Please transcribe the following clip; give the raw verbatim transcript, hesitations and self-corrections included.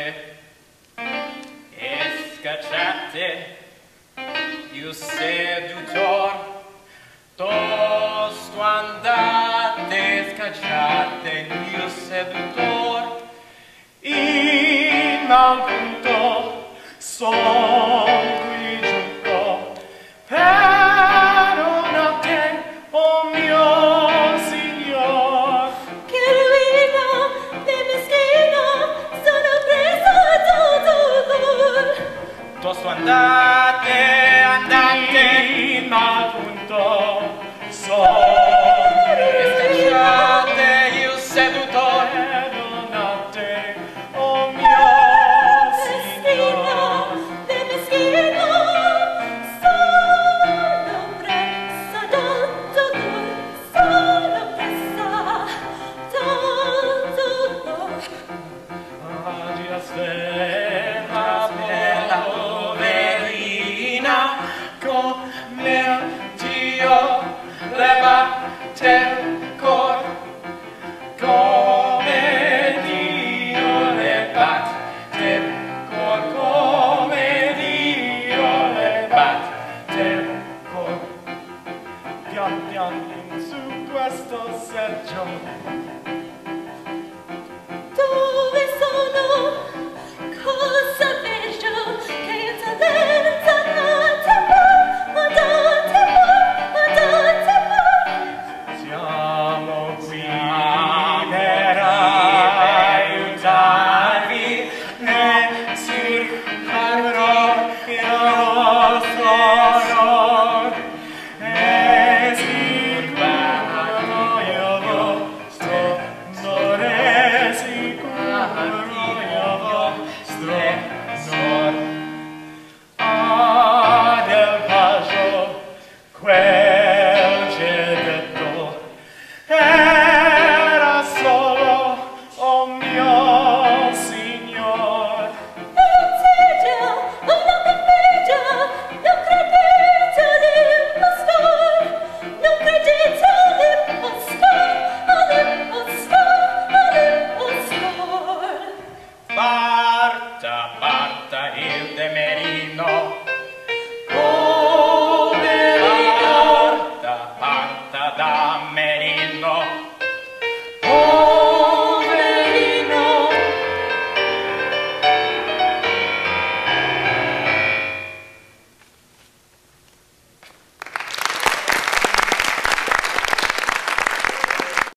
e scacciate, il sedutore. Tosto andate, scacciate, il sedutore. In mal punto son qui giunto per una te, oh mio signor. Che ruina de meschino, sono preso a dolor. Tosto andate, andate, in mal punto son e scacciate, il sedutore. Del cor, come Dio le batte il cor, come Dio le batte il cor. Pian pian in su questo seggio. Dove sono? Cosa veggio? Che il talento non ti può, ma non ti può, ma non ti può. Siamo qui per aiutarvi nel circolo il nostro onor e sicuro io vostro onore, sicuro io vostro onor. Ah, del paggio quel c'è detto era solo, oh mio signor. Insidia, una invidia, non credete all'impostor, non credete all'impostor, all'impostor, all'impostor. Parta